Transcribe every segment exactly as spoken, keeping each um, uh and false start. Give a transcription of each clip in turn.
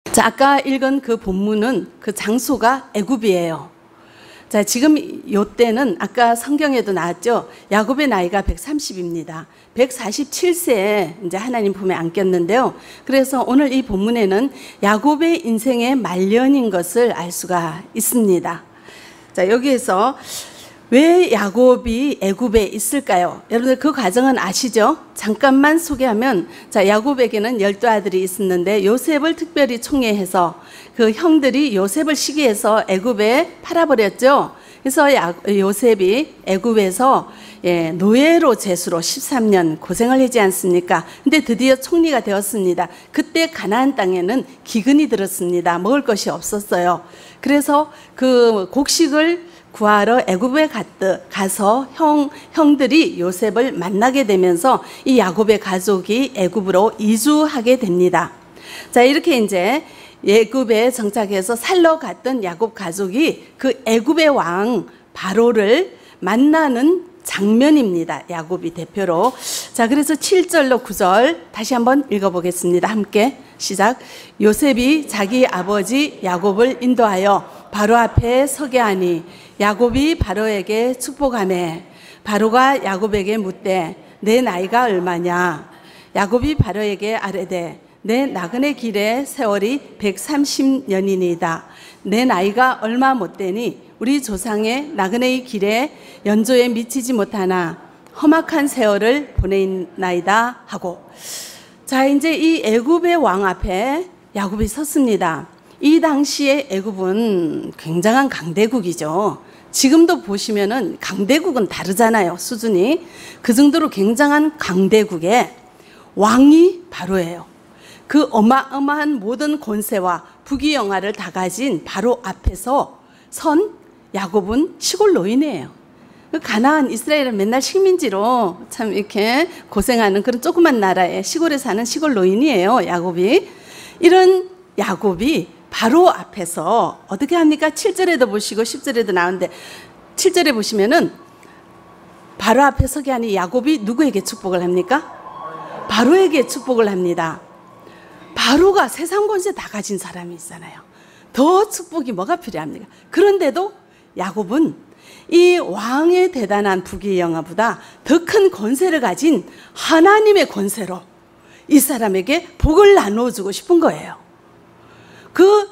자, 아까 읽은 그 본문은 그 장소가 애굽이에요. 자, 지금 요때는 아까 성경에도 나왔죠. 야곱의 나이가 백삼십입니다. 백사십칠 세에 이제 하나님 품에 안겼는데요. 그래서 오늘 이 본문에는 야곱의 인생의 말년인 것을 알 수가 있습니다. 자, 여기에서 왜 야곱이 애굽에 있을까요? 여러분들 그 과정은 아시죠? 잠깐만 소개하면, 자, 야곱에게는 열두 아들이 있었는데 요셉을 특별히 총애해서 그 형들이 요셉을 시기해서 애굽에 팔아버렸죠. 그래서 야, 요셉이 애굽에서 예, 노예로 제수로 십삼 년 고생을 하지 않습니까? 근데 드디어 총리가 되었습니다. 그때 가나안 땅에는 기근이 들었습니다. 먹을 것이 없었어요. 그래서 그 곡식을 구하러 애굽에 가서 형, 형들이 요셉을 만나게 되면서 이 야곱의 가족이 애굽으로 이주하게 됩니다. 자, 이렇게 이제 애굽에 정착해서 살러 갔던 야곱 가족이 그 애굽의 왕 바로를 만나는 장면입니다. 야곱이 대표로. 자, 그래서 칠 절로 구 절 다시 한번 읽어보겠습니다. 함께 시작. 요셉이 자기 아버지 야곱을 인도하여 바로 앞에 서게 하니 야곱이 바로에게 축복하매 바로가 야곱에게 묻되 내 나이가 얼마냐? 야곱이 바로에게 아뢰되 내 나그네 길의 세월이 백삼십 년이니이다. 내 나이가 얼마 못되니 우리 조상의 나그네의 길에 연조에 미치지 못하나 험악한 세월을 보내나이다 하고. 자, 이제 이 애굽의 왕 앞에 야곱이 섰습니다. 이 당시에 애굽은 굉장한 강대국이죠. 지금도 보시면은 강대국은 다르잖아요, 수준이. 그 정도로 굉장한 강대국에 왕이 바로예요. 그 어마어마한 모든 권세와 부귀영화를 다 가진 바로 앞에서 선 야곱은 시골 노인이에요. 가나안 이스라엘은 맨날 식민지로 참 이렇게 고생하는 그런 조그만 나라에 시골에 사는 시골 노인이에요, 야곱이. 이런 야곱이 바로 앞에서 어떻게 합니까? 칠 절에도 보시고 십 절에도 나오는데 칠 절에 보시면은 바로 앞에 서게 하니 야곱이 누구에게 축복을 합니까? 바로에게 축복을 합니다. 바로가 세상 권세 다 가진 사람이 있잖아요. 더 축복이 뭐가 필요합니까? 그런데도 야곱은 이 왕의 대단한 부귀영화보다 더 큰 권세를 가진 하나님의 권세로 이 사람에게 복을 나눠주고 싶은 거예요. 그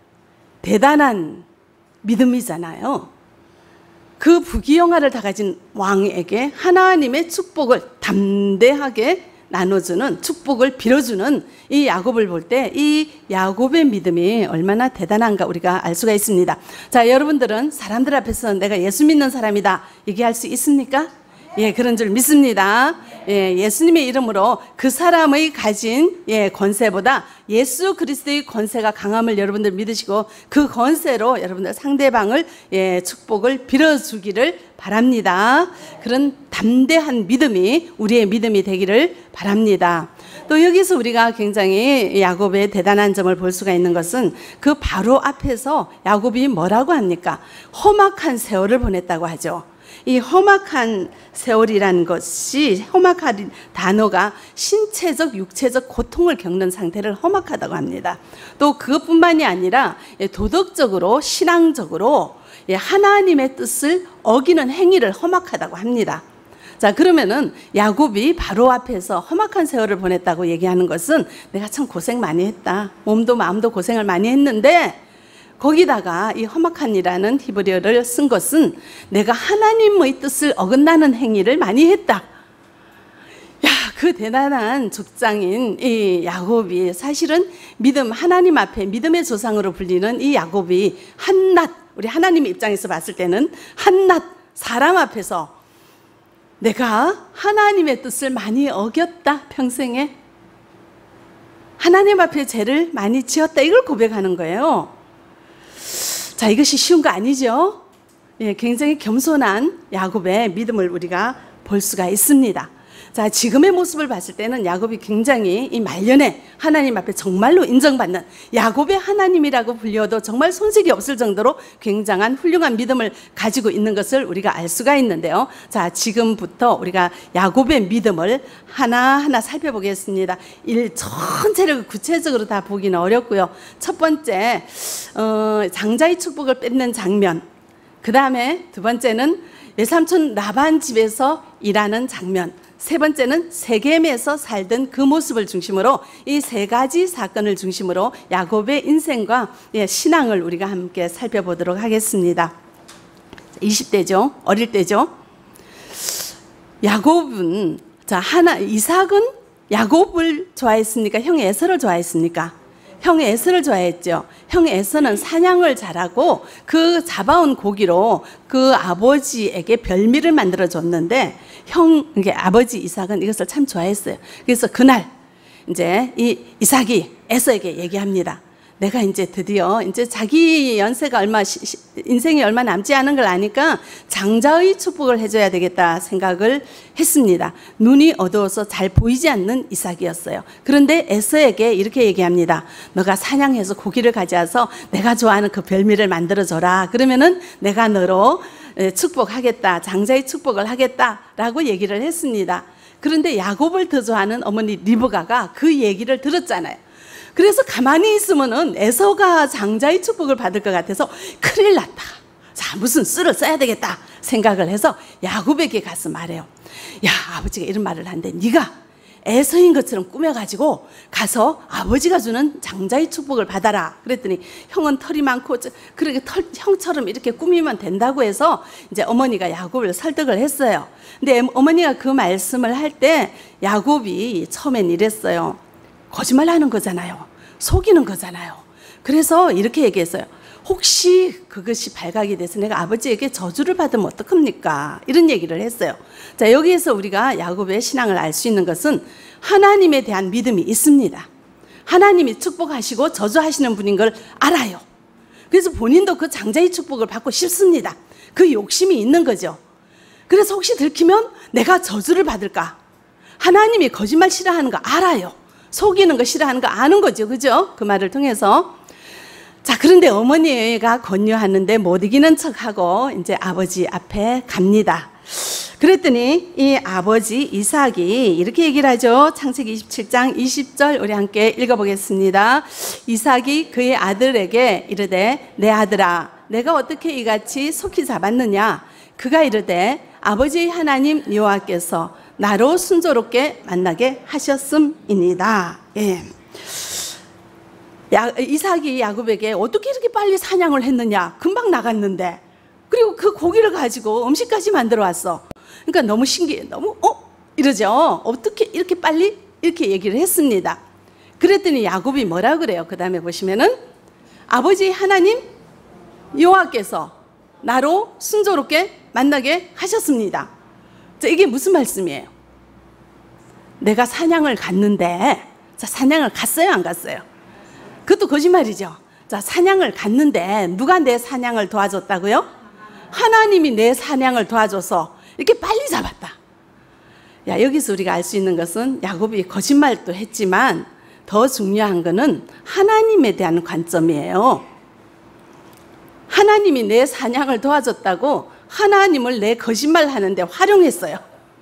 대단한 믿음이잖아요. 그 부귀영화를 다 가진 왕에게 하나님의 축복을 담대하게 나눠주는, 축복을 빌어주는 이 야곱을 볼 때 이 야곱의 믿음이 얼마나 대단한가 우리가 알 수가 있습니다. 자, 여러분들은 사람들 앞에서 내가 예수 믿는 사람이다 얘기할 수 있습니까? 예, 그런 줄 믿습니다. 예, 예수님의 이름으로 그 사람의 가진 예, 권세보다 예수 그리스도의 권세가 강함을 여러분들 믿으시고 그 권세로 여러분들 상대방을 예, 축복을 빌어주기를 바랍니다. 그런 담대한 믿음이 우리의 믿음이 되기를 바랍니다. 또 여기서 우리가 굉장히 야곱의 대단한 점을 볼 수가 있는 것은 그 바로 앞에서 야곱이 뭐라고 합니까? 험악한 세월을 보냈다고 하죠. 이 험악한 세월이라는 것이, 험악한 단어가 신체적, 육체적 고통을 겪는 상태를 험악하다고 합니다. 또 그것뿐만이 아니라 도덕적으로, 신앙적으로 하나님의 뜻을 어기는 행위를 험악하다고 합니다. 자, 그러면은 야곱이 바로 앞에서 험악한 세월을 보냈다고 얘기하는 것은 내가 참 고생 많이 했다. 몸도 마음도 고생을 많이 했는데 거기다가 이 험악한이라는 히브리어를 쓴 것은 내가 하나님의 뜻을 어긋나는 행위를 많이 했다. 야, 그 대단한 족장인 이 야곱이 사실은 믿음, 하나님 앞에 믿음의 조상으로 불리는 이 야곱이 한낱, 우리 하나님의 입장에서 봤을 때는 한낱 사람 앞에서 내가 하나님의 뜻을 많이 어겼다, 평생에. 하나님 앞에 죄를 많이 지었다, 이걸 고백하는 거예요. 자, 이것이 쉬운 거 아니죠? 예, 굉장히 겸손한 야곱의 믿음을 우리가 볼 수가 있습니다. 자, 지금의 모습을 봤을 때는 야곱이 굉장히 이 말년에 하나님 앞에 정말로 인정받는 야곱의 하나님이라고 불려도 정말 손색이 없을 정도로 굉장한 훌륭한 믿음을 가지고 있는 것을 우리가 알 수가 있는데요. 자, 지금부터 우리가 야곱의 믿음을 하나하나 살펴보겠습니다. 일 전체를 구체적으로 다 보기는 어렵고요. 첫 번째, 어, 장자의 축복을 뺏는 장면. 그 다음에 두 번째는 외삼촌 라반 집에서 일하는 장면. 세 번째는 세겜에서 살던 그 모습을 중심으로 이 세 가지 사건을 중심으로 야곱의 인생과 신앙을 우리가 함께 살펴보도록 하겠습니다. 이십 대죠. 어릴 때죠. 야곱은, 자, 하나, 이삭은 야곱을 좋아했습니까? 형 에서를 좋아했습니까? 형 에서를 좋아했죠. 형 에서는 사냥을 잘하고 그 잡아온 고기로 그 아버지에게 별미를 만들어 줬는데 형, 이게 아버지 이삭은 이것을 참 좋아했어요. 그래서 그날 이제 이 이삭이 에서에게 얘기합니다. 내가 이제 드디어 이제 자기 연세가 얼마, 인생이 얼마 남지 않은 걸 아니까 장자의 축복을 해줘야 되겠다 생각을 했습니다. 눈이 어두워서 잘 보이지 않는 이삭이었어요. 그런데 에서에게 이렇게 얘기합니다. 너가 사냥해서 고기를 가져와서 내가 좋아하는 그 별미를 만들어줘라. 그러면은 내가 너로 축복하겠다. 장자의 축복을 하겠다라고 얘기를 했습니다. 그런데 야곱을 더 좋아하는 어머니 리브가가 그 얘기를 들었잖아요. 그래서 가만히 있으면은 에서가 장자의 축복을 받을 것 같아서 큰일 났다. 자, 무슨 수를 써야 되겠다 생각을 해서 야곱에게 가서 말해요. 야, 아버지가 이런 말을 하는데 네가 에서인 것처럼 꾸며가지고 가서 아버지가 주는 장자의 축복을 받아라. 그랬더니 형은 털이 많고 그렇게 털, 형처럼 이렇게 꾸미면 된다고 해서 이제 어머니가 야곱을 설득을 했어요. 근데 어머니가 그 말씀을 할 때 야곱이 처음엔 이랬어요. 거짓말 하는 거잖아요. 속이는 거잖아요. 그래서 이렇게 얘기했어요. 혹시 그것이 발각이 돼서 내가 아버지에게 저주를 받으면 어떡합니까? 이런 얘기를 했어요. 자, 여기에서 우리가 야곱의 신앙을 알 수 있는 것은 하나님에 대한 믿음이 있습니다. 하나님이 축복하시고 저주하시는 분인 걸 알아요. 그래서 본인도 그 장자의 축복을 받고 싶습니다. 그 욕심이 있는 거죠. 그래서 혹시 들키면 내가 저주를 받을까? 하나님이 거짓말 싫어하는 거 알아요. 속이는 거 싫어하는 거 아는 거죠. 그죠? 그 말을 통해서. 자, 그런데 어머니가 권유하는데 못 이기는 척하고 이제 아버지 앞에 갑니다. 그랬더니 이 아버지 이삭이 이렇게 얘기를 하죠. 창세기 이십칠 장 이십 절 우리 함께 읽어보겠습니다. 이삭이 그의 아들에게 이르되 내 아들아 내가 어떻게 이같이 속히 잡았느냐. 그가 이르되 아버지의 하나님 여호와께서 나로 순조롭게 만나게 하셨음이니이다. 예. 야, 이삭이 야곱에게 어떻게 이렇게 빨리 사냥을 했느냐. 금방 나갔는데. 그리고 그 고기를 가지고 음식까지 만들어 왔어. 그러니까 너무 신기해. 너무 어? 이러죠. 어떻게 이렇게 빨리? 이렇게 얘기를 했습니다. 그랬더니 야곱이 뭐라 그래요? 그 다음에 보시면은 아버지 하나님 여호와께서 나로 순조롭게 만나게 하셨습니다. 자, 이게 무슨 말씀이에요? 내가 사냥을 갔는데, 자, 사냥을 갔어요, 안 갔어요? 그것도 거짓말이죠. 자, 사냥을 갔는데 누가 내 사냥을 도와줬다고요? 하나님이 내 사냥을 도와줘서 이렇게 빨리 잡았다. 야, 여기서 우리가 알 수 있는 것은 야곱이 거짓말도 했지만 더 중요한 것은 하나님에 대한 관점이에요. 하나님이 내 사냥을 도와줬다고 하나님을 내 거짓말 하는데 활용했어요.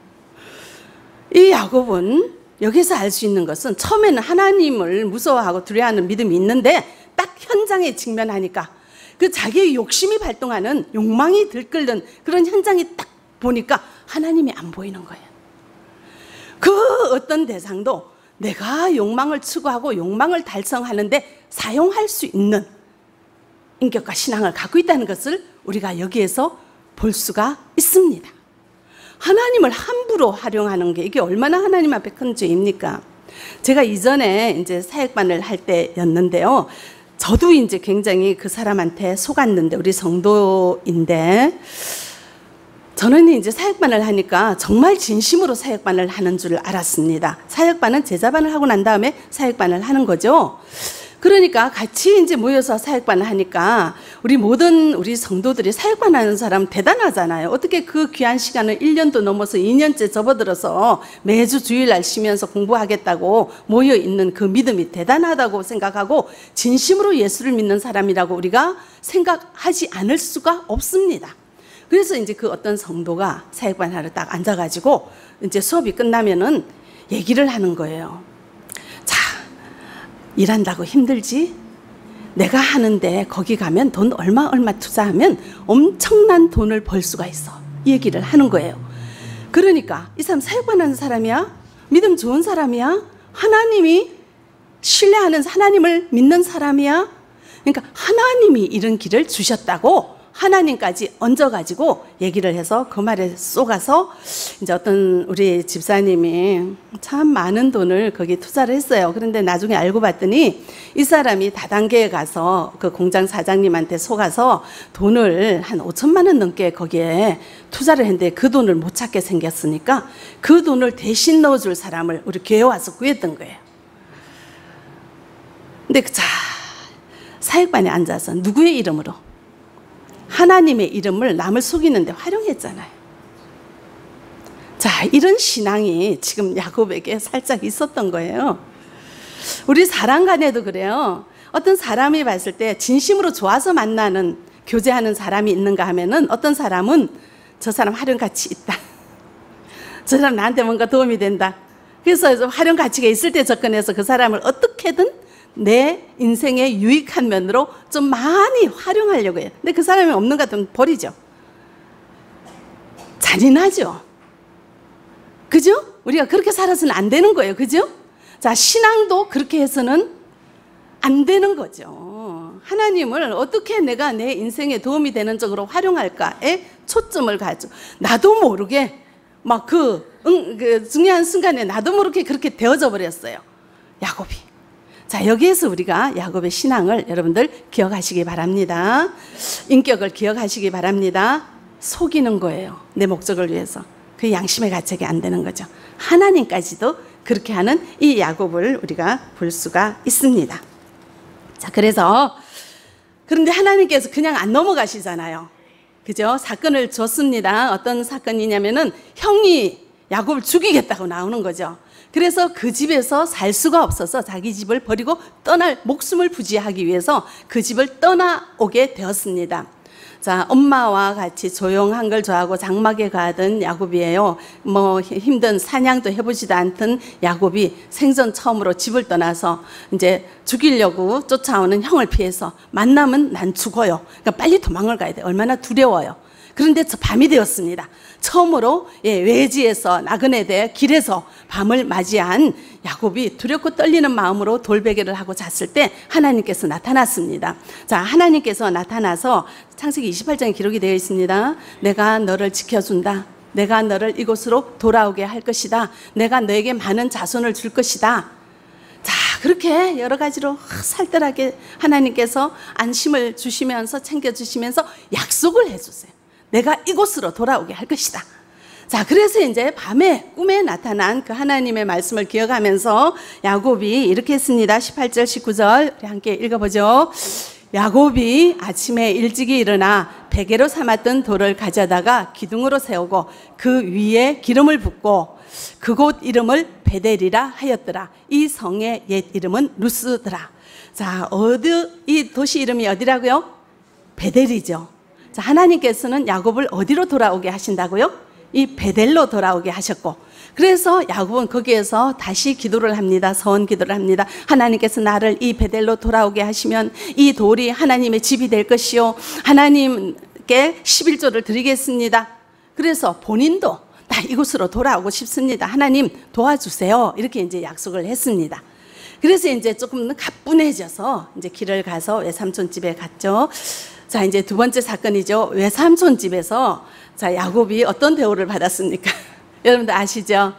이 야곱은 여기서 알 수 있는 것은 처음에는 하나님을 무서워하고 두려워하는 믿음이 있는데 딱 현장에 직면하니까 그 자기의 욕심이 발동하는 욕망이 들끓는 그런 현장이 딱 보니까 하나님이 안 보이는 거예요. 그 어떤 대상도 내가 욕망을 추구하고 욕망을 달성하는데 사용할 수 있는 인격과 신앙을 갖고 있다는 것을 우리가 여기에서 볼 수가 있습니다. 하나님을 함부로 활용하는 게 이게 얼마나 하나님 앞에 큰 죄입니까? 제가 이전에 이제 사역반을 할 때였는데요. 저도 이제 굉장히 그 사람한테 속았는데, 우리 성도인데, 저는 이제 사역반을 하니까 정말 진심으로 사역반을 하는 줄 알았습니다. 사역반은 제자반을 하고 난 다음에 사역반을 하는 거죠. 그러니까 같이 이제 모여서 사역반을 하니까 우리 모든 우리 성도들이 사역반 하는 사람 대단하잖아요. 어떻게 그 귀한 시간을 일 년도 넘어서 이 년째 접어들어서 매주 주일날 쉬면서 공부하겠다고 모여 있는 그 믿음이 대단하다고 생각하고 진심으로 예수를 믿는 사람이라고 우리가 생각하지 않을 수가 없습니다. 그래서 이제 그 어떤 성도가 사역반 하러 딱 앉아가지고 이제 수업이 끝나면은 얘기를 하는 거예요. 자, 일한다고 힘들지? 내가 하는데 거기 가면 돈 얼마 얼마 투자하면 엄청난 돈을 벌 수가 있어. 이 얘기를 하는 거예요. 그러니까 이 사람 사역반 하는 사람이야? 믿음 좋은 사람이야? 하나님이 신뢰하는 하나님을 믿는 사람이야? 그러니까 하나님이 이런 길을 주셨다고 하나님까지 얹어가지고 얘기를 해서 그 말에 쏘가서 이제 어떤 우리 집사님이 참 많은 돈을 거기 투자를 했어요. 그런데 나중에 알고 봤더니 이 사람이 다단계에 가서 그 공장 사장님한테 속아서 돈을 한 오천만 원 넘게 거기에 투자를 했는데 그 돈을 못 찾게 생겼으니까 그 돈을 대신 넣어줄 사람을 우리 교회에 와서 구했던 거예요. 근데 자, 사역반에 앉아서 누구의 이름으로? 하나님의 이름을 남을 속이는데 활용했잖아요. 자, 이런 신앙이 지금 야곱에게 살짝 있었던 거예요. 우리 사람 간에도 그래요. 어떤 사람이 봤을 때 진심으로 좋아서 만나는, 교제하는 사람이 있는가 하면은 어떤 사람은 저 사람 활용 가치 있다. 저 사람 나한테 뭔가 도움이 된다. 그래서 활용 가치가 있을 때 접근해서 그 사람을 어떻게든 내 인생의 유익한 면으로 좀 많이 활용하려고 해요. 근데 그 사람이 없는 것 같으면 버리죠. 잔인하죠. 그죠? 우리가 그렇게 살아서는 안 되는 거예요. 그죠? 자, 신앙도 그렇게 해서는 안 되는 거죠. 하나님을 어떻게 내가 내 인생에 도움이 되는 쪽으로 활용할까에 초점을 가죠. 나도 모르게 막 그 응, 그 중요한 순간에 나도 모르게 그렇게 되어져 버렸어요. 야곱이. 자, 여기에서 우리가 야곱의 신앙을 여러분들 기억하시기 바랍니다. 인격을 기억하시기 바랍니다. 속이는 거예요. 내 목적을 위해서. 그 양심의 가책이 안 되는 거죠. 하나님까지도 그렇게 하는 이 야곱을 우리가 볼 수가 있습니다. 자, 그래서 그런데 하나님께서 그냥 안 넘어가시잖아요. 그죠? 사건을 줬습니다. 어떤 사건이냐면은 형이 야곱을 죽이겠다고 나오는 거죠. 그래서 그 집에서 살 수가 없어서 자기 집을 버리고 떠날, 목숨을 부지하기 위해서 그 집을 떠나오게 되었습니다. 자, 엄마와 같이 조용한 걸 좋아하고 장막에 가던 야곱이에요. 뭐 힘든 사냥도 해보지도 않던 야곱이 생전 처음으로 집을 떠나서 이제 죽이려고 쫓아오는 형을 피해서 만나면 난 죽어요. 그러니까 빨리 도망을 가야 돼. 얼마나 두려워요. 그런데 밤이 되었습니다. 처음으로 예, 외지에서 나그네 대 길에서 밤을 맞이한 야곱이 두렵고 떨리는 마음으로 돌베개를 하고 잤을 때 하나님께서 나타났습니다. 자, 하나님께서 나타나서 창세기 이십팔 장에 기록이 되어 있습니다. 내가 너를 지켜준다. 내가 너를 이곳으로 돌아오게 할 것이다. 내가 너에게 많은 자손을 줄 것이다. 자, 그렇게 여러 가지로 살뜰하게 하나님께서 안심을 주시면서 챙겨주시면서 약속을 해주세요. 내가 이곳으로 돌아오게 할 것이다. 자, 그래서 이제 밤에 꿈에 나타난 그 하나님의 말씀을 기억하면서 야곱이 이렇게 했습니다. 십팔 절 십구 절 우리 함께 읽어보죠. 야곱이 아침에 일찍이 일어나 베개로 삼았던 돌을 가져다가 기둥으로 세우고 그 위에 기름을 붓고 그곳 이름을 베델이라 하였더라. 이 성의 옛 이름은 루스더라. 자, 어디 이 도시 이름이 어디라고요? 베델이죠. 자, 하나님께서는 야곱을 어디로 돌아오게 하신다고요? 이 베델로 돌아오게 하셨고, 그래서 야곱은 거기에서 다시 기도를 합니다. 서원 기도를 합니다. 하나님께서 나를 이 베델로 돌아오게 하시면 이 돌이 하나님의 집이 될 것이요, 하나님께 십일조를 드리겠습니다. 그래서 본인도 나 이곳으로 돌아오고 싶습니다. 하나님 도와주세요. 이렇게 이제 약속을 했습니다. 그래서 이제 조금 가뿐해져서 이제 길을 가서 외삼촌 집에 갔죠. 자, 이제 두 번째 사건이죠. 외삼촌 집에서 자, 야곱이 어떤 대우를 받았습니까? 여러분들 아시죠?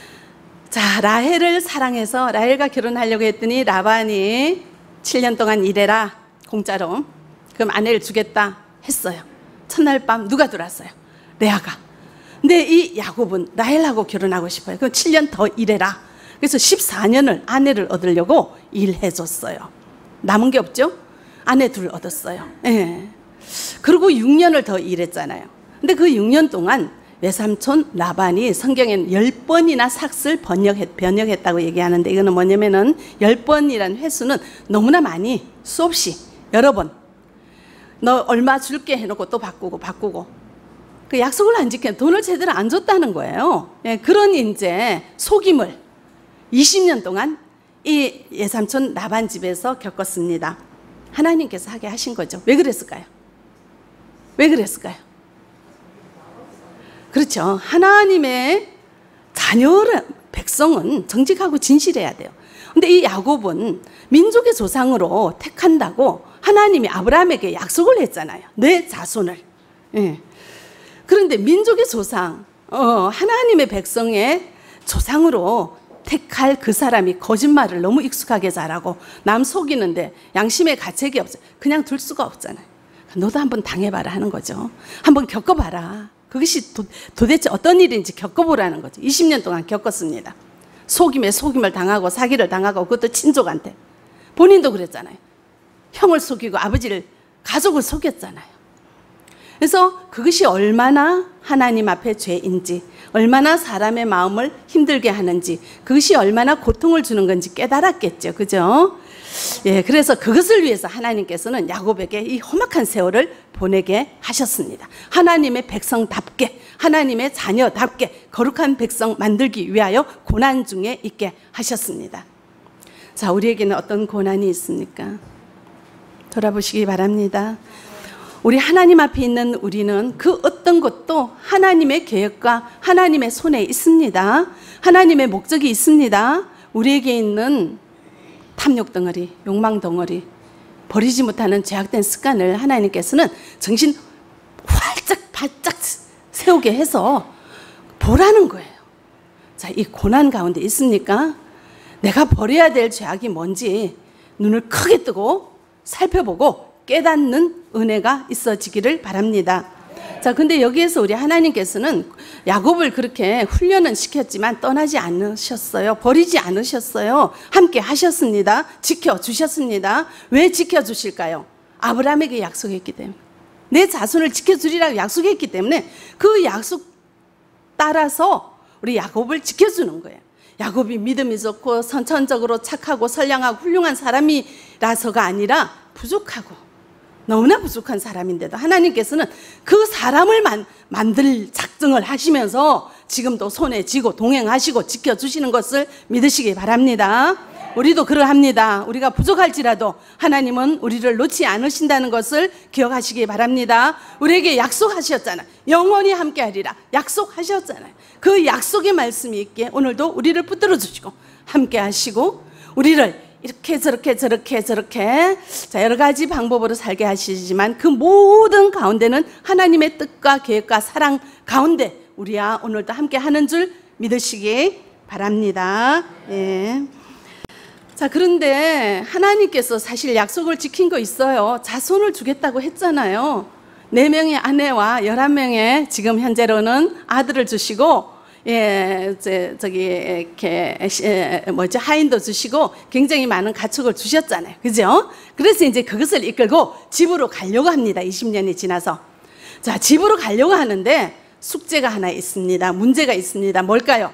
자, 라헬을 사랑해서 라헬과 결혼하려고 했더니 라반이 칠 년 동안 일해라, 공짜로. 그럼 아내를 주겠다 했어요. 첫날 밤 누가 들어왔어요? 레아가. 근데 이 야곱은 라헬하고 결혼하고 싶어요. 그럼 칠 년 더 일해라. 그래서 십사 년을 아내를 얻으려고 일해줬어요. 남은 게 없죠? 아내 둘 얻었어요. 예. 그리고 육 년을 더 일했잖아요. 근데 그 육 년 동안 외삼촌 라반이 성경에는 열 번이나 삭슬 번역했, 번역했다고 얘기하는데, 이거는 뭐냐면은 열 번이라는 횟수는 너무나 많이, 수없이 여러 번 너 얼마 줄게 해놓고 또 바꾸고 바꾸고 그 약속을 안 지켜 돈을 제대로 안 줬다는 거예요. 예, 그런 이제 속임을 이십 년 동안 이 외삼촌 라반 집에서 겪었습니다. 하나님께서 하게 하신 거죠. 왜 그랬을까요? 왜 그랬을까요? 그렇죠. 하나님의 자녀를, 백성은 정직하고 진실해야 돼요. 근데 이 야곱은 민족의 조상으로 택한다고 하나님이 아브라함에게 약속을 했잖아요. 내 자손을. 예. 그런데 민족의 조상, 어, 하나님의 백성의 조상으로 택할 그 사람이 거짓말을 너무 익숙하게 잘하고 남 속이는데 양심의 가책이 없어요. 그냥 둘 수가 없잖아요. 너도 한번 당해봐라 하는 거죠. 한번 겪어봐라. 그것이 도, 도대체 어떤 일인지 겪어보라는 거죠. 이십 년 동안 겪었습니다. 속임에 속임을 당하고 사기를 당하고, 그것도 친족한테. 본인도 그랬잖아요. 형을 속이고 아버지를, 가족을 속였잖아요. 그래서 그것이 얼마나 하나님 앞에 죄인지, 얼마나 사람의 마음을 힘들게 하는지, 그것이 얼마나 고통을 주는 건지 깨달았겠죠. 그죠? 예, 그래서 그것을 위해서 하나님께서는 야곱에게 이 험악한 세월을 보내게 하셨습니다. 하나님의 백성답게, 하나님의 자녀답게 거룩한 백성 만들기 위하여 고난 중에 있게 하셨습니다. 자, 우리에게는 어떤 고난이 있습니까? 돌아보시기 바랍니다. 우리 하나님 앞에 있는 우리는 그 어떤 것도 하나님의 계획과 하나님의 손에 있습니다. 하나님의 목적이 있습니다. 우리에게 있는 탐욕 덩어리, 욕망 덩어리, 버리지 못하는 죄악된 습관을 하나님께서는 정신 활짝 바짝 세우게 해서 보라는 거예요. 자, 이 고난 가운데 있습니까? 내가 버려야 될 죄악이 뭔지 눈을 크게 뜨고 살펴보고 깨닫는 은혜가 있어지기를 바랍니다. 자, 근데 여기에서 우리 하나님께서는 야곱을 그렇게 훈련은 시켰지만 떠나지 않으셨어요. 버리지 않으셨어요. 함께 하셨습니다. 지켜주셨습니다. 왜 지켜주실까요? 아브라함에게 약속했기 때문에. 내 자손을 지켜주리라고 약속했기 때문에 그 약속 따라서 우리 야곱을 지켜주는 거예요. 야곱이 믿음이 좋고 선천적으로 착하고 선량하고 훌륭한 사람이라서가 아니라 부족하고 너무나 부족한 사람인데도 하나님께서는 그 사람을 만, 만들 작정을 하시면서 지금도 손에 쥐고 동행하시고 지켜주시는 것을 믿으시기 바랍니다. 우리도 그러합니다. 우리가 부족할지라도 하나님은 우리를 놓지 않으신다는 것을 기억하시기 바랍니다. 우리에게 약속하셨잖아요. 영원히 함께하리라 약속하셨잖아요. 그 약속의 말씀이 있기에 오늘도 우리를 붙들어 주시고 함께하시고 우리를 이렇게 저렇게 저렇게 저렇게 자 여러 가지 방법으로 살게 하시지만 그 모든 가운데는 하나님의 뜻과 계획과 사랑 가운데 우리와 오늘도 함께 하는 줄 믿으시기 바랍니다. 예. 자, 그런데 하나님께서 사실 약속을 지킨 거 있어요. 자손을 주겠다고 했잖아요. 네 명의 아내와 열한 명의 지금 현재로는 아들을 주시고 예, 저, 저기, 이렇게, 뭐지, 하인도 주시고 굉장히 많은 가축을 주셨잖아요. 그죠? 그래서 이제 그것을 이끌고 집으로 가려고 합니다. 이십 년이 지나서. 자, 집으로 가려고 하는데 숙제가 하나 있습니다. 문제가 있습니다. 뭘까요?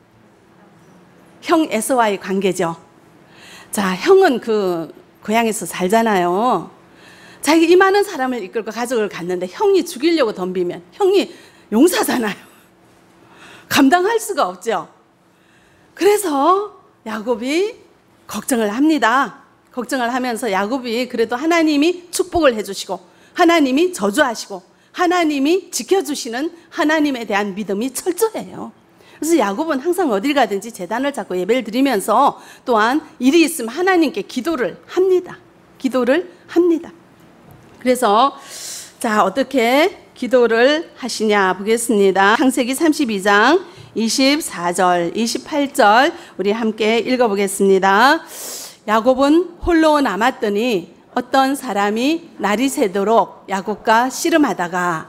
형 에서와의 관계죠. 자, 형은 그, 고향에서 살잖아요. 자기 이 많은 사람을 이끌고 가족을 갔는데 형이 죽이려고 덤비면 형이 용사잖아요. 감당할 수가 없죠. 그래서 야곱이 걱정을 합니다. 걱정을 하면서 야곱이 그래도 하나님이 축복을 해주시고 하나님이 저주하시고 하나님이 지켜주시는 하나님에 대한 믿음이 철저해요. 그래서 야곱은 항상 어딜 가든지 제단을 잡고 예배를 드리면서 또한 일이 있으면 하나님께 기도를 합니다. 기도를 합니다. 그래서 자, 어떻게 기도를 하시냐 보겠습니다. 창세기 삼십이 장 이십사 절, 이십팔 절 우리 함께 읽어보겠습니다. 야곱은 홀로 남았더니 어떤 사람이 날이 새도록 야곱과 씨름하다가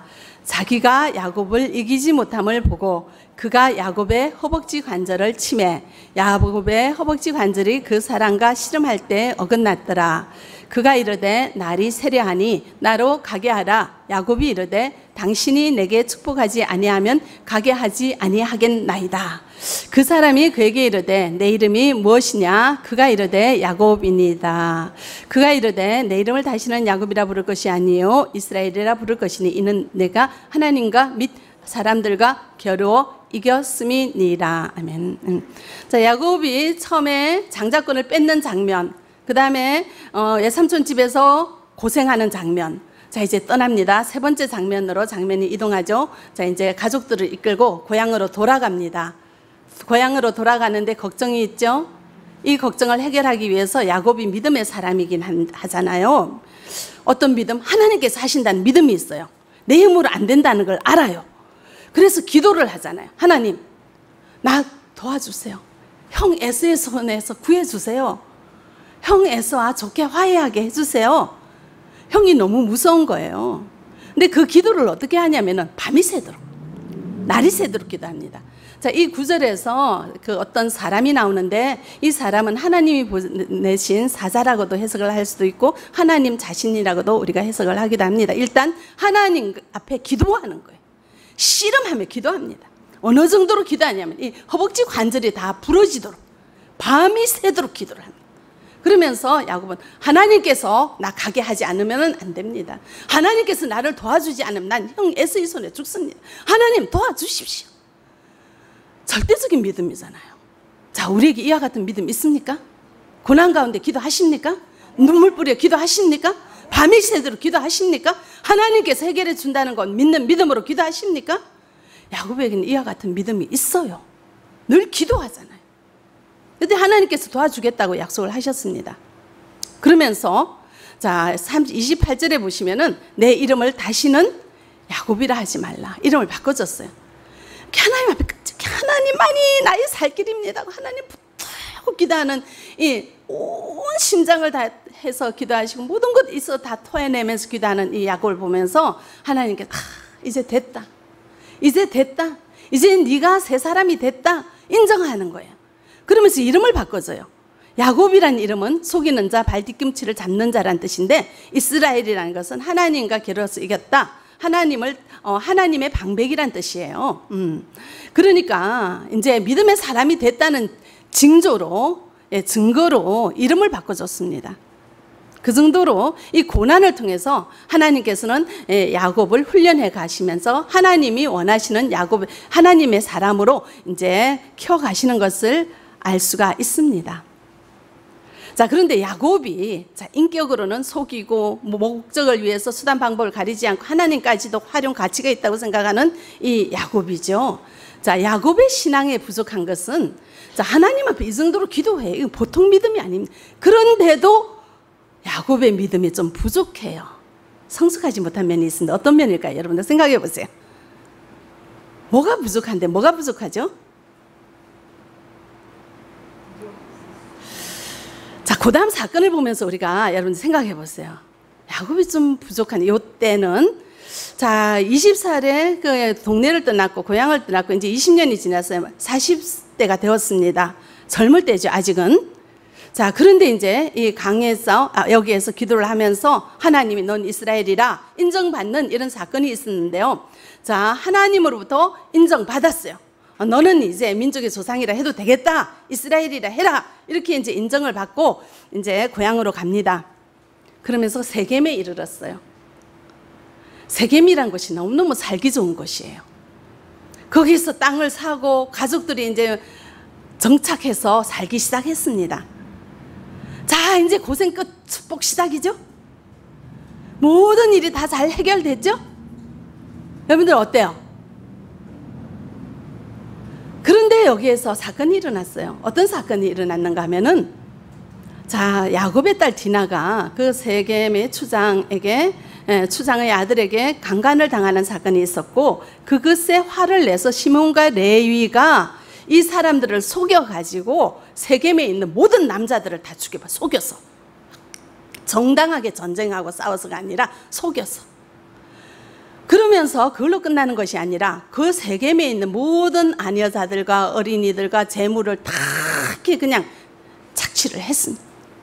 자기가 야곱을 이기지 못함을 보고 그가 야곱의 허벅지 관절을 치매 야곱의 허벅지 관절이 그 사람과 씨름할 때 어긋났더라. 그가 이르되 날이 세려하니 나로 가게 하라. 야곱이 이르되 당신이 내게 축복하지 아니하면 가게 하지 아니하겠나이다. 그 사람이 그에게 이르되 내 이름이 무엇이냐? 그가 이르되 야곱이니이다. 그가 이르되 내 이름을 다시는 야곱이라 부를 것이 아니요 이스라엘이라 부를 것이니 이는 내가 하나님과 및 사람들과 겨루어 이겼음이니라. 아멘. 음. 자, 야곱이 처음에 장자권을 뺏는 장면, 그 다음에 어, 외삼촌 집에서 고생하는 장면. 자, 이제 떠납니다. 세 번째 장면으로 장면이 이동하죠. 자, 이제 가족들을 이끌고 고향으로 돌아갑니다. 고향으로 돌아가는데 걱정이 있죠. 이 걱정을 해결하기 위해서 야곱이 믿음의 사람이긴 한, 하잖아요. 어떤 믿음? 하나님께서 하신다는 믿음이 있어요. 내 힘으로 안 된다는 걸 알아요. 그래서 기도를 하잖아요. 하나님, 나 도와주세요. 형 에서의 손에서 구해주세요. 형 에서와 좋게 화해하게 해주세요. 형이 너무 무서운 거예요. 근데 그 기도를 어떻게 하냐면은 밤이 새도록, 날이 새도록 기도합니다. 자, 이 구절에서 그 어떤 사람이 나오는데 이 사람은 하나님이 보내신 사자라고도 해석을 할 수도 있고 하나님 자신이라고도 우리가 해석을 하기도 합니다. 일단 하나님 앞에 기도하는 거예요. 씨름하며 기도합니다. 어느 정도로 기도하냐면 이 허벅지 관절이 다 부러지도록 밤이 새도록 기도를 합니다. 그러면서 야곱은 하나님께서 나 가게 하지 않으면 안 됩니다. 하나님께서 나를 도와주지 않으면 난 형 에서의 손에 죽습니다. 하나님 도와주십시오. 절대적인 믿음이잖아요. 자, 우리에게 이와 같은 믿음 있습니까? 고난 가운데 기도하십니까? 눈물 뿌려 기도하십니까? 밤이 새도록 기도하십니까? 하나님께서 해결해 준다는 건 믿는 믿음으로 기도하십니까? 야곱에게는 이와 같은 믿음이 있어요. 늘 기도하잖아요. 그런데 하나님께서 도와주겠다고 약속을 하셨습니다. 그러면서 자, 이십팔 절에 보시면은 내 이름을 다시는 야곱이라 하지 말라. 이름을 바꿔줬어요. 하나님 앞에 하나님만이 나의 살 길입니다. 하나님 붙들고 기도하는 이 온 심장을 다 해서 기도하시고 모든 것 있어 다 토해내면서 기도하는 이 야곱을 보면서 하나님께 아, 이제 됐다. 이제 됐다. 이제 네가 새 사람이 됐다. 인정하는 거예요. 그러면서 이름을 바꿔줘요. 야곱이라는 이름은 속이는 자, 발 뒤꿈치를 잡는 자란 뜻인데 이스라엘이라는 것은 하나님과 겨루어서 이겼다. 하나님을 어, 하나님의 방백이란 뜻이에요. 음. 그러니까 이제 믿음의 사람이 됐다는 징조로, 예, 증거로 이름을 바꿔줬습니다. 그 정도로 이 고난을 통해서 하나님께서는 예, 야곱을 훈련해 가시면서 하나님이 원하시는 야곱, 하나님의 사람으로 이제 키워가시는 것을 알 수가 있습니다. 자, 그런데 야곱이 자, 인격으로는 속이고 목적을 위해서 수단 방법을 가리지 않고 하나님까지도 활용 가치가 있다고 생각하는 이 야곱이죠. 자, 야곱의 신앙에 부족한 것은 자, 하나님 앞에 이 정도로 기도해. 이거 보통 믿음이 아닙니다. 그런데도 야곱의 믿음이 좀 부족해요. 성숙하지 못한 면이 있습니다. 어떤 면일까요? 여러분들 생각해 보세요. 뭐가 부족한데 뭐가 부족하죠? 자, 그 다음 사건을 보면서 우리가 여러분들 생각해 보세요. 야곱이 좀 부족한 이때는 자, 스무 살에 그 동네를 떠났고 고향을 떠났고 이제 이십 년이 지났어요. 사십 대가 되었습니다. 젊을 때죠, 아직은. 자, 그런데 이제 이 강에서 아, 여기에서 기도를 하면서 하나님이 넌 이스라엘이라 인정받는 이런 사건이 있었는데요. 자, 하나님으로부터 인정받았어요. 너는 이제 민족의 조상이라 해도 되겠다. 이스라엘이라 해라. 이렇게 이제 인정을 받고 이제 고향으로 갑니다. 그러면서 세겜에 이르렀어요. 세겜이란 곳이 너무너무 살기 좋은 곳이에요. 거기서 땅을 사고 가족들이 이제 정착해서 살기 시작했습니다. 자, 이제 고생 끝 축복 시작이죠? 모든 일이 다 잘 해결됐죠? 여러분들 어때요? 그런데 여기에서 사건이 일어났어요. 어떤 사건이 일어났는가 하면은 자, 야곱의 딸 디나가 그 세겜의 추장에게 추장의 아들에게 강간을 당하는 사건이 있었고 그것에 화를 내서 시몬과 레위가 이 사람들을 속여가지고 세겜에 있는 모든 남자들을 다 죽여봐. 속여서. 정당하게 전쟁하고 싸워서가 아니라 속여서. 그러면서 그걸로 끝나는 것이 아니라 그 세겜에 있는 모든 아녀자들과 어린이들과 재물을 다 이렇게 그냥 착취를 했습니다.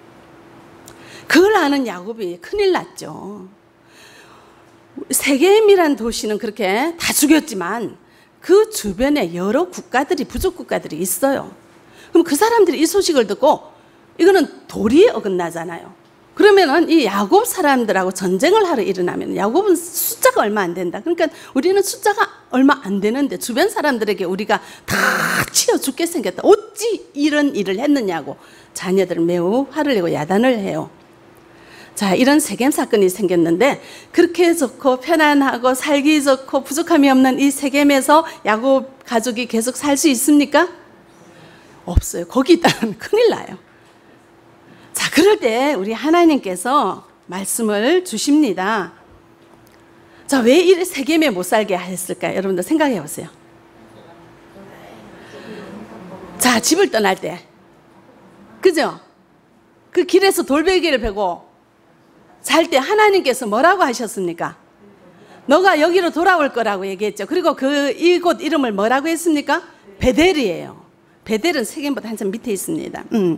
그걸 아는 야곱이 큰일 났죠. 세겜이란 도시는 그렇게 다 죽였지만 그 주변에 여러 국가들이, 부족 국가들이 있어요. 그럼 그 사람들이 이 소식을 듣고 이거는 도리에 어긋나잖아요. 그러면은 이 야곱 사람들하고 전쟁을 하러 일어나면 야곱은 숫자가 얼마 안 된다. 그러니까 우리는 숫자가 얼마 안 되는데 주변 사람들에게 우리가 다 치여 죽게 생겼다. 어찌 이런 일을 했느냐고 자녀들을 매우 화를 내고 야단을 해요. 자, 이런 세겜 사건이 생겼는데 그렇게 좋고 편안하고 살기 좋고 부족함이 없는 이 세겜에서 야곱 가족이 계속 살 수 있습니까? 없어요. 거기 있다면 큰일 나요. 자, 그럴 때 우리 하나님께서 말씀을 주십니다. 자, 왜 이 세겜에 못 살게 했을까요? 여러분들 생각해 보세요. 자, 집을 떠날 때, 그죠? 그 길에서 돌베개를 베고 잘 때 하나님께서 뭐라고 하셨습니까? 너가 여기로 돌아올 거라고 얘기했죠. 그리고 그 이곳 이름을 뭐라고 했습니까? 베델이에요. 베델은 세겜보다 한참 밑에 있습니다. 음.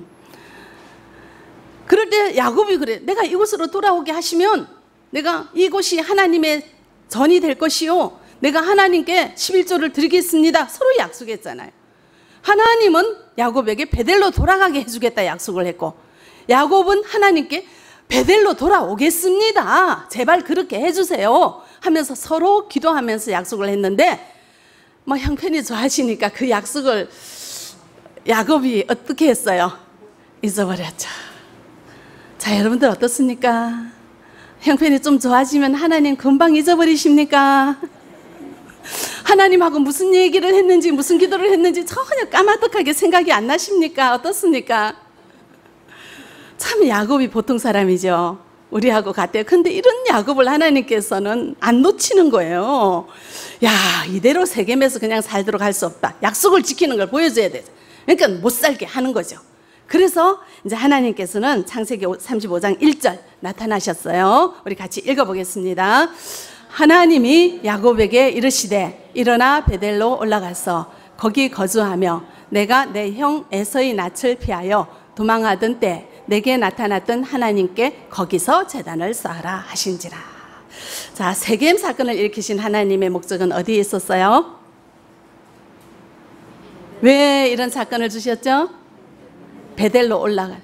그럴 때 야곱이 그래. 내가 이곳으로 돌아오게 하시면 내가 이곳이 하나님의 전이 될 것이요. 내가 하나님께 십일조를 드리겠습니다. 서로 약속했잖아요. 하나님은 야곱에게 베델로 돌아가게 해주겠다 약속을 했고, 야곱은 하나님께 베델로 돌아오겠습니다. 제발 그렇게 해주세요. 하면서 서로 기도하면서 약속을 했는데, 뭐 형편이 좋아지니까 그 약속을 야곱이 어떻게 했어요? 잊어버렸죠. 자, 여러분들 어떻습니까? 형편이 좀 좋아지면 하나님 금방 잊어버리십니까? 하나님하고 무슨 얘기를 했는지 무슨 기도를 했는지 전혀 까마득하게 생각이 안 나십니까? 어떻습니까? 참 야곱이 보통 사람이죠. 우리하고 같대요. 근데 이런 야곱을 하나님께서는 안 놓치는 거예요. 야, 이대로 세겜에서 그냥 살도록 할 수 없다. 약속을 지키는 걸 보여줘야 돼. 그러니까 못 살게 하는 거죠. 그래서 이제 하나님께서는 창세기 삼십오 장 일 절 나타나셨어요. 우리 같이 읽어보겠습니다. 하나님이 야곱에게 이르시되 일어나 베델로 올라가서 거기 거주하며 내가 내 형 에서의 낯을 피하여 도망하던 때 내게 나타났던 하나님께 거기서 제단을 쌓으라 하신지라. 자, 세겜 사건을 일으키신 하나님의 목적은 어디에 있었어요? 왜 이런 사건을 주셨죠? 베델로 올라가.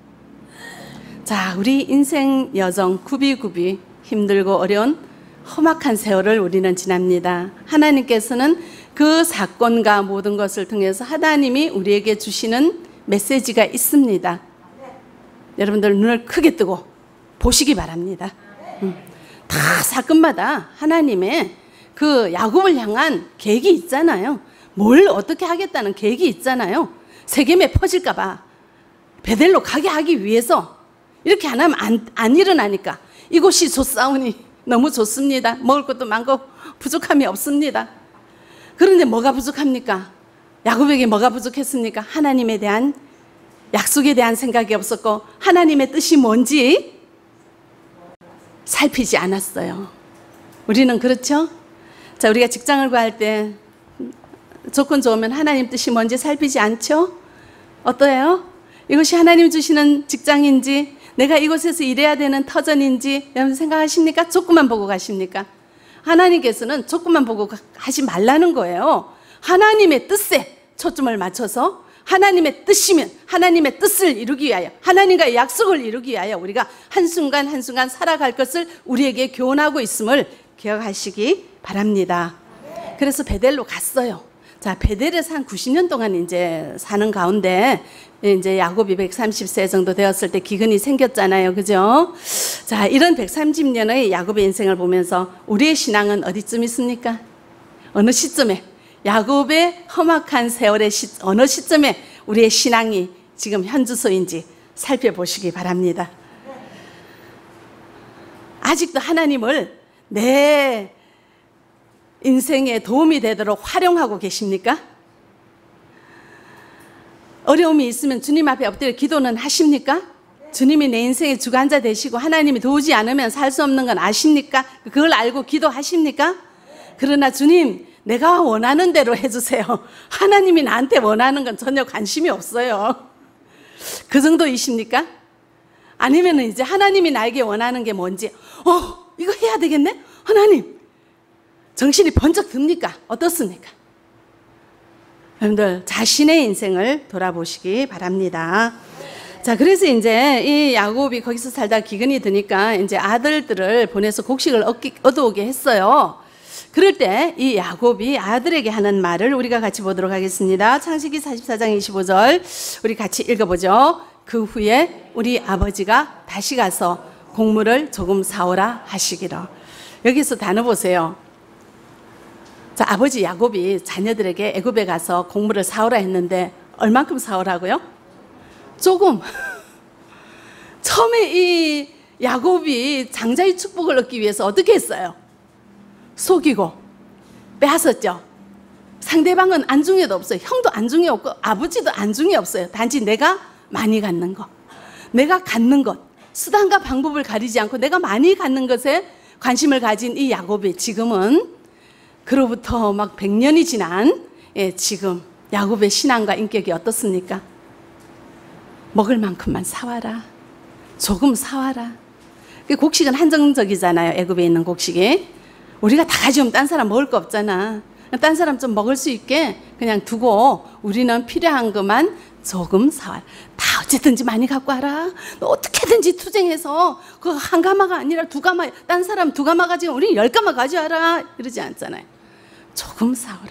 자, 우리 인생 여정 구비구비 힘들고 어려운 험악한 세월을 우리는 지납니다. 하나님께서는 그 사건과 모든 것을 통해서 하나님이 우리에게 주시는 메시지가 있습니다. 여러분들 눈을 크게 뜨고 보시기 바랍니다. 음. 다 사건마다 하나님의 그 야곱을 향한 계획이 있잖아요. 뭘 어떻게 하겠다는 계획이 있잖아요. 세겜에 퍼질까 봐 베델로 가게 하기 위해서 이렇게 안 하면 안, 안 일어나니까 이곳이 좋사오니 너무 좋습니다. 먹을 것도 많고 부족함이 없습니다. 그런데 뭐가 부족합니까? 야곱에게 뭐가 부족했습니까? 하나님에 대한 약속에 대한 생각이 없었고 하나님의 뜻이 뭔지 살피지 않았어요. 우리는 그렇죠? 자, 우리가 직장을 구할 때 조건 좋으면 하나님 뜻이 뭔지 살피지 않죠? 어떠해요? 이것이 하나님 주시는 직장인지 내가 이곳에서 일해야 되는 터전인지 여러분 생각하십니까? 조건만 보고 가십니까? 하나님께서는 조건만 보고 하지 말라는 거예요. 하나님의 뜻에 초점을 맞춰서 하나님의 뜻이면 하나님의 뜻을 이루기 위하여 하나님과의 약속을 이루기 위하여 우리가 한순간 한순간 살아갈 것을 우리에게 교훈하고 있음을 기억하시기 바랍니다. 그래서 베델로 갔어요. 자, 베델에서 한 구십 년 동안 이제 사는 가운데 이제 야곱이 백삼십 세 정도 되었을 때 기근이 생겼잖아요. 그죠? 자, 이런 백삼십 년의 야곱의 인생을 보면서 우리의 신앙은 어디쯤 있습니까? 어느 시점에? 야곱의 험악한 세월의 시, 어느 시점에 우리의 신앙이 지금 현주소인지 살펴보시기 바랍니다. 아직도 하나님을 내 인생에 도움이 되도록 활용하고 계십니까? 어려움이 있으면 주님 앞에 엎드려 기도는 하십니까? 주님이 내 인생의 주관자 되시고 하나님이 도우지 않으면 살 수 없는 건 아십니까? 그걸 알고 기도하십니까? 그러나 주님, 내가 원하는 대로 해주세요. 하나님이 나한테 원하는 건 전혀 관심이 없어요. 그 정도이십니까? 아니면 이제 하나님이 나에게 원하는 게 뭔지, 어, 이거 해야 되겠네? 하나님, 정신이 번쩍 듭니까? 어떻습니까? 여러분들, 자신의 인생을 돌아보시기 바랍니다. 자, 그래서 이제 이 야곱이 거기서 살다 기근이 드니까 이제 아들들을 보내서 곡식을 얻기, 얻어오게 했어요. 그럴 때 이 야곱이 아들에게 하는 말을 우리가 같이 보도록 하겠습니다. 창세기 사십사 장 이십오 절 우리 같이 읽어보죠. 그 후에 우리 아버지가 다시 가서 곡물을 조금 사오라 하시기로. 여기서 단어 보세요. 자, 아버지 야곱이 자녀들에게 애굽에 가서 곡물을 사오라 했는데 얼만큼 사오라고요? 조금. 처음에 이 야곱이 장자의 축복을 얻기 위해서 어떻게 했어요? 속이고 빼앗았죠. 상대방은 안중에도 없어요. 형도 안중에 없고 아버지도 안중에 없어요. 단지 내가 많이 갖는 것, 내가 갖는 것, 수단과 방법을 가리지 않고 내가 많이 갖는 것에 관심을 가진 이 야곱이 지금은 그로부터 막 백 년이 지난 예, 지금 야곱의 신앙과 인격이 어떻습니까? 먹을 만큼만 사와라. 조금 사와라. 곡식은 한정적이잖아요. 애굽에 있는 곡식이. 우리가 다 가지면 딴 사람 먹을 거 없잖아. 딴 사람 좀 먹을 수 있게 그냥 두고 우리는 필요한 것만 조금 사와라. 다 어쨌든지 많이 갖고 와라. 너 어떻게든지 투쟁해서 그 한 가마가 아니라 두 가마, 딴 사람 두 가마 가지고 우리 열 가마 가져와라. 이러지 않잖아요. 조금 사오라.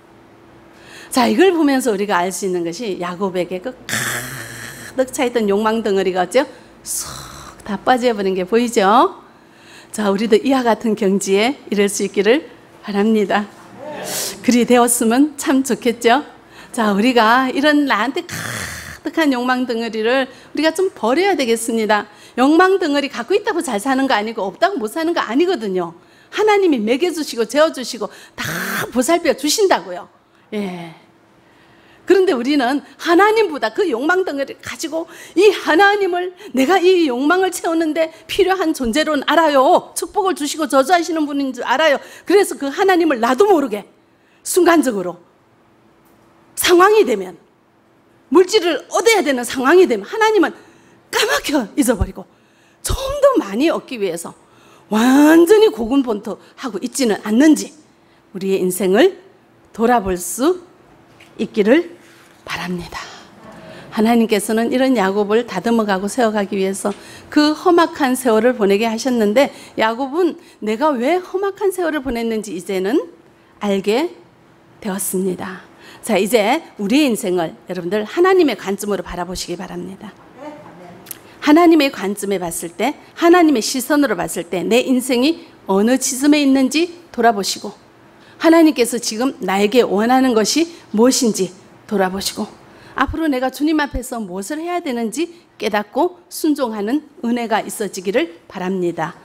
자, 이걸 보면서 우리가 알 수 있는 것이 야곱에게 그 가득 차있던 욕망 덩어리가 어째요? 쏙 다 빠져버린 게 보이죠? 자, 우리도 이와 같은 경지에 이를 수 있기를 바랍니다. 그리 되었으면 참 좋겠죠? 자, 우리가 이런 나한테 가득한 욕망 덩어리를 우리가 좀 버려야 되겠습니다. 욕망 덩어리 갖고 있다고 잘 사는 거 아니고 없다고 못 사는 거 아니거든요. 하나님이 먹여주시고 재워주시고 다 보살펴 주신다고요. 예. 그런데 우리는 하나님보다 그 욕망 덩어리를 가지고 이 하나님을 내가 이 욕망을 채우는데 필요한 존재로는 알아요. 축복을 주시고 저주하시는 분인 줄 알아요. 그래서 그 하나님을 나도 모르게 순간적으로 상황이 되면, 물질을 얻어야 되는 상황이 되면 하나님은 까맣게 잊어버리고 좀 더 많이 얻기 위해서 완전히 고군분투하고 있지는 않는지 우리의 인생을 돌아볼 수 있기를 바랍니다. 하나님께서는 이런 야곱을 다듬어가고 세워가기 위해서 그 험악한 세월을 보내게 하셨는데, 야곱은 내가 왜 험악한 세월을 보냈는지 이제는 알게 되었습니다. 자, 이제 우리의 인생을 여러분들 하나님의 관점으로 바라보시기 바랍니다. 하나님의 관점에 봤을 때, 하나님의 시선으로 봤을 때 내 인생이 어느 지점에 있는지 돌아보시고, 하나님께서 지금 나에게 원하는 것이 무엇인지 돌아보시고, 앞으로 내가 주님 앞에서 무엇을 해야 되는지 깨닫고 순종하는 은혜가 있어지기를 바랍니다.